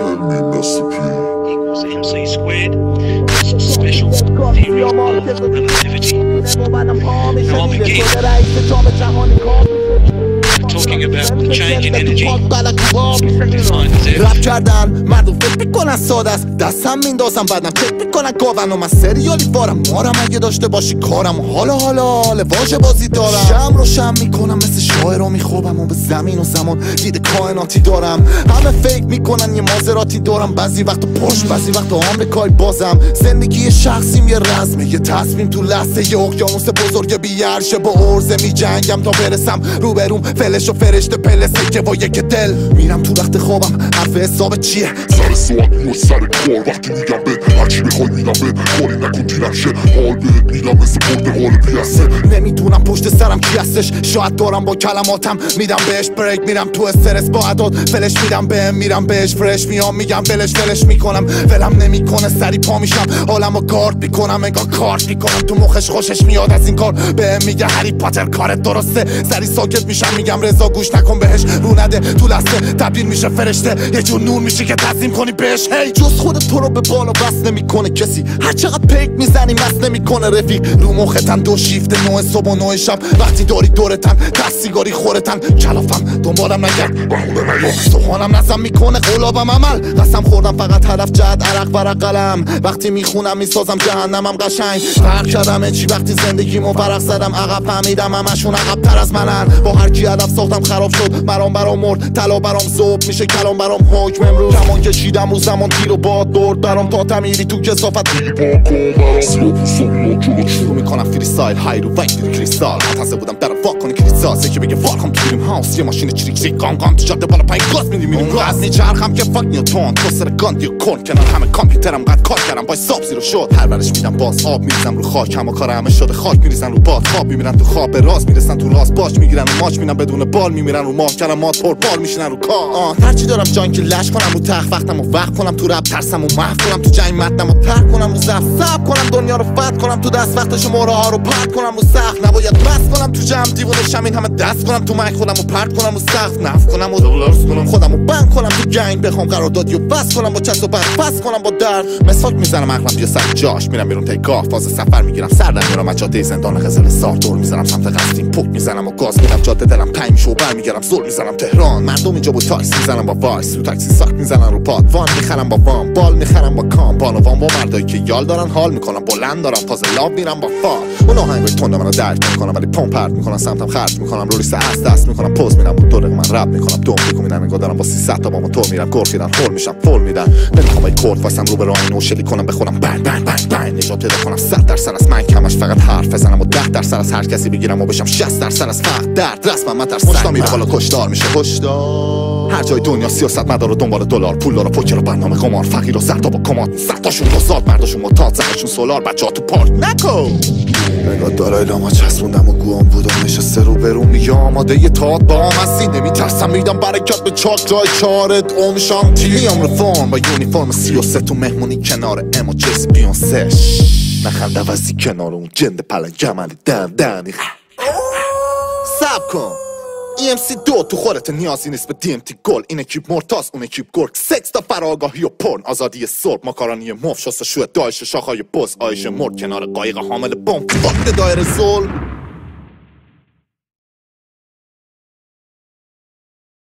equals mc squared. It's a special theory of relativity. Now I'll begin talking about the change in energy defined as رپ کردن مردم فکر میکنن ساده است، دستم میندازم بعدم فکر میکنن گاون و من سریالی وارم مارم. اگه داشته باشی کارم و حالا واژه بازی دارم. شم رو شم میکنم مثل شاعر رو میخوابم و به زمین و زمان دید کائناتی دارم. همه فکر میکنن یه مازراتی دارم، بعضی وقت پشت بعضی وقت آمریکای بازم. زندگی شخصیم یه رزمه، یه تصمیم تو لحظه، یه اقیانوس بزرگ بی‌عرشه با عرضه میجنگم تا برسم روبروم فلش و فرشته پلسه که با یک دل میرم تو وقت خوابم. حرف حساب چیه؟ سر ساعت و سر کار وقتی میگم بهت هرچی بخوای میدم بهت، کاری نکن دیرم شه حال بهت میدم مثل پرتقال پیاسه. نمیدونم پشت سرم کی هستش، شاید دارم با کلماتم میدم بهش بریک. میرم تو استرس با عداد فلش میدم بهم، میرم بهش فرش میام میگم فلش میکنم. ولم نمیکنه سری پا میشم حالمو کارت میکنم، انگار کارت میکنم تو مخش خوشش میاد از این کار. بهم میگه هری پاتر کارت درسته، سری ساکت میشم میگم رضا گوش نکن بهش، رو نده تو لحظه تبدیل میشه فرشته، یه جور نور میشه که تسلیم کنی بهش. هی جز خودت تو رو به بالا بس نمیکنه کسی، هر چقدر پیک میزنی مست نمیکنه رفیق. رو مختن دو شیفت 9 صبح و 9 شب، وقتی داری دورتن دست سیگاری خورتن. کلافم دنبالم نگرد بهونه نیار، سخانم نزم میکنه قلابم عمل. قسم خوردم فقط هدف جد عرق ورق قلم، وقتی میخونم میسازم جهنمم قشنگ. فرق کردم چی وقتی زندگیمو فرق زدم عقب، فهمیدم همشون عقب تر از منن. با هر کی هدف ساختم خراب شد، برام مرد طلا برام ذوب میشه کلام برام حکم. امروز کمان کشیدم رو زمان تیر و باد برد برام تا تمیری تو کثافت شروع میکنم فری استایل های رو وقت دیدی کریستال. منتظر بودم در واق کنی کریستال که بگه وارکام تو دریم هاوس، یه ماشین چریک گام تو جاده بالا پایین گاز میدی میریم راست میچرخم که فاک نیوتون تو سر گاندی و کن کنار همه کامپیوترم قد کار کردم با حساب زیرو شد. پرورش میدم باز آب میریزم رو خاک، همه کار همه شده خاک میریزن رو باد. خواب میمیرن تو خواب، به راست میرسن تو راست باش میگیرن رو ماچ میرن بدون بال میمیرن رو ماه کلمات پر بال میشینن رو کار. هرچی دارم جان که لش کنم رو تخت، وقتمو وقت کنم تو رپ، ترسمو محو کنم تو جنگ، متنمو ترک کنم رو ضعف، صبر کنم دنیا رو فتح کنم تو دست، وقتشو موره ها رو پرت کنم رو سقف. نباید بس کنم تو جمع دیوونه شم این همه دست کنم تو مایک، خودمو پرت کنم رو سقف، نف کنم و درست کنم خودمو بند کنم تو جنگ، بخوام قراردادیو بس کنم با چست و بعد پس کنم با درد. مسواک میزنم عقلم بیا سر جاش، میرم بیرون تیکاف فاز سفر میگیرم سر در میرم از جاده زندان خزل سار دور میزنم سمت قصدیم پک میزنم و گاز میدم جاده دلم تنگ میشه و برمیگردم زل میزنم تهران. مردم اینجا با تاکسی میزنم با وایس، تو تاکسی ساک میزنن رو پاد، وان میخرم با وام، بال میخرم با کام، بالوان با مردایی که یال دارن حال میکنم، بلند دارم فاز لاب میرم با فال. اون آهنگای تند منو درک میکنم ولی پمپ پرت میکنم سمتم خرج میکنم، رو لیست از دست میکنم پوز میدم بود دور من رپ میکنم دوم فکر میدن انگار دارم با 300 تا با موتور میرم گرخیدن فول میشم فول میدن. نمیخوام این کورد واسم رو به راه اینو شلی کنم بخونم بنگ بنگ بنگ بنگ نجات پیدا کنم 100% از من کمش فقط حرف بزنم و 10% از هر کسی بگیرم و بشم 60% از فقر درد رسمم من ترس مشتا میره بالا کشدار میشه هشدار. هر جای دنیا سیاست مدار و دنبال دلار، پول و پوکر و برنامه قمار، فقیر و زردا با کمات، صدتاشون دوزاد مرداشون معتاد، زنشون سولار، بچه‌ها تو پارک نکو. نگاه دارای لاما چسبوندم و گوام بود و نشسته رو برون میگه آماده یه تاد با هم هستی، نمیترسم میدم برکت به چاک جای چارت اومشام تیلیام رفرم با یونیفرم 33 تو مهمونی کنار امو جیسی بیونسش، نخند عوضی کنار اون جند پلنگ عملی دندنی. سب کن mc2 تو خورت نیازی نیست به DMT گل، این اکیپ مرتاز اون اکیپ گرگ، سکس تا فراگاهی و پرن، آزادی صبح ماکارانی مف، شست شو دایش شاخهای بز، آیش مرد کنار قایق حامل بمب، وقت دایر ظلم